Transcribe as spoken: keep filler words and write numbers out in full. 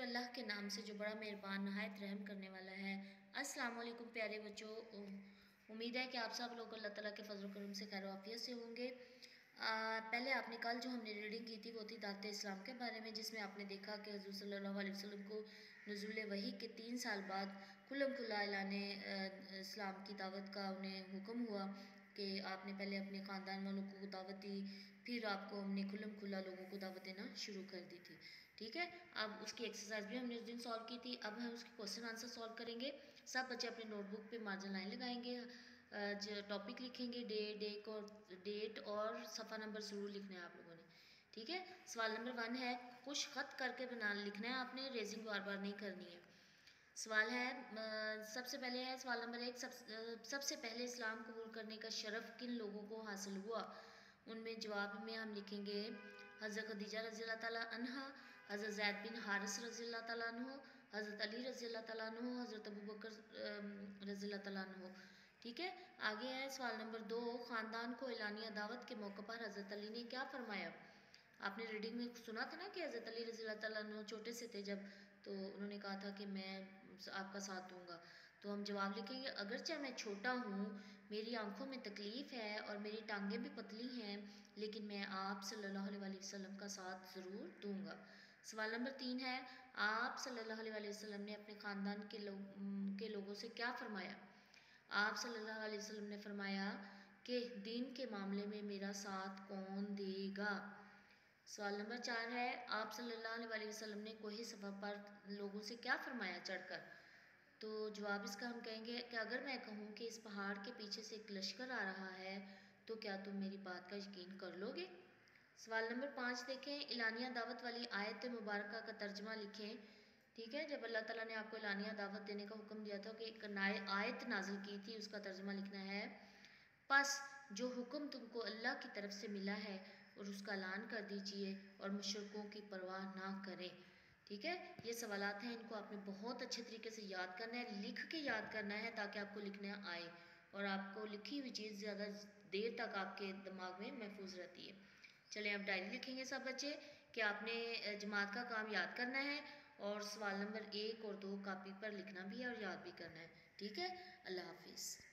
اللہ کے نام سے جو بڑا مہربان نہایت رحم کرنے والا ہے۔ السلام علیکم پیارے بچوں، امید ہے کہ آپ سب لوگ اللہ تعالیٰ کے فضل و کرم سے خیر و عافیت سے ہوں گے۔ پہلے آپ نے کل جو ہم نے ریڈنگ کی تھی وہ تھی دعوت اسلام کے بارے میں، جس میں آپ نے دیکھا کہ حضور صلی اللہ علیہ وسلم کو نزول وحی کے تین سال بعد کھلم کھلا اعلان اسلام کی دعوت کا انہیں حکم ہوا کہ آپ نے پہلے اپنے خاندان والوں کو دعوت دی، پھر آپ کو ہم نے کھلم کھلا لوگوں کو دعوت دینا شروع کر دی تھی۔ ٹھیک ہے، اب اس کی ایکسرسائز بھی ہم نے اس دن سالو کی تھی۔ اب ہم اس کے کوشچن آنسر سالو کریں گے۔ سب بچے اپنے نوٹ بک پہ مارجن لائن لگائیں گے، ٹاپک لکھیں گے، ڈے ڈیٹ اور ڈیٹ اور صفحہ نمبر ضرور لکھنا ہے آپ لوگوں نے۔ ٹھیک ہے، سوال نمبر ون ہے، کچھ خط کر کے بنا لکھنا ہے آپ نے، ریزنگ بار بار نہیں کرنی ہے۔ سوال ہے، سب سے پہلے ہے سوال نمبر ایک، سب, سب سے پہلے اسلام قبول کرنے کا شرف کن لوگوں کو حاصل ہوا؟ ان میں جواب میں ہم لکھیں گے حضرت خدیجہ رضی اللہ تعالیٰ عنہ، حضرت زید بن حارث رضی اللہ تعالیٰ عنہ، حضرت علی رضی اللہ تعالیٰ عنہ، حضرت ابوبکر رضی اللہ تعالیٰ عنہ۔ ٹھیک ہے، آگے ہے سوال نمبر دو، خاندان کو اعلانیہ دعوت کے موقع پر حضرت علی نے کیا فرمایا؟ آپ نے ریڈنگ میں سنا تھا نا کہ حضرت علی رضی اللہ تعالیٰ عنہ چھوٹے سے تھے جب، تو انہوں نے کہا تھا کہ میں آپ کا ساتھ دوں گا۔ تو ہم جواب لکھیں گے، اگرچہ میں چھوٹا ہوں، میری آنکھوں میں تکلیف ہے اور میری ٹانگیں بھی پتلی ہیں، لیکن میں آپ صلی اللہ علیہ وسلم کا ساتھ ضرور دوں گا۔ سوال نمبر تین ہے، آپ صلی اللہ علیہ وسلم نے اپنے خاندان کے لوگ کے لوگوں سے کیا فرمایا؟ آپ صلی اللہ علیہ وسلم نے فرمایا کہ دین کے معاملے میں میرا ساتھ کون دے گا؟ سوال نمبر چار ہے، آپ صلی اللہ علیہ وسلم نے کوہ صفا پر لوگوں سے کیا فرمایا چڑھ کر؟ تو جواب اس کا ہم کہیں گے کہ اگر میں کہوں کہ اس پہاڑ کے پیچھے سے ایک لشکر آ رہا ہے تو کیا تم میری بات کا یقین کر لو گے؟ سوال نمبر پانچ دیکھیں، اعلانیہ دعوت والی آیت مبارکہ کا ترجمہ لکھیں۔ ٹھیک ہے، جب اللہ تعالیٰ نے آپ کو اعلانیہ دعوت دینے کا حکم دیا تھا کہ ایک آیت نازل کی تھی، اس کا ترجمہ لکھنا ہے، پس جو حکم تم کو اللہ کی طرف سے ملا ہے اور اس کا اعلان کر دیجئے اور مشرکوں کی پرواہ نہ کریں۔ ٹھیک ہے، یہ سوالات ہیں، ان کو آپ نے بہت اچھے طریقے سے یاد کرنا ہے، لکھ کے یاد کرنا ہے تاکہ آپ کو لکھنا آئے اور آپ کو لکھی ہوئی چیز زیادہ دیر تک آپ کے دماغ میں محفوظ رہتی ہے۔ چلیں اب ڈائری لکھیں گے سب بچے کہ آپ نے جماعت کا کام یاد کرنا ہے اور سوال نمبر ایک اور دو کاپی پر لکھنا بھی ہے اور یاد بھی کرنا ہے۔ ٹھیک ہے، اللہ حافظ۔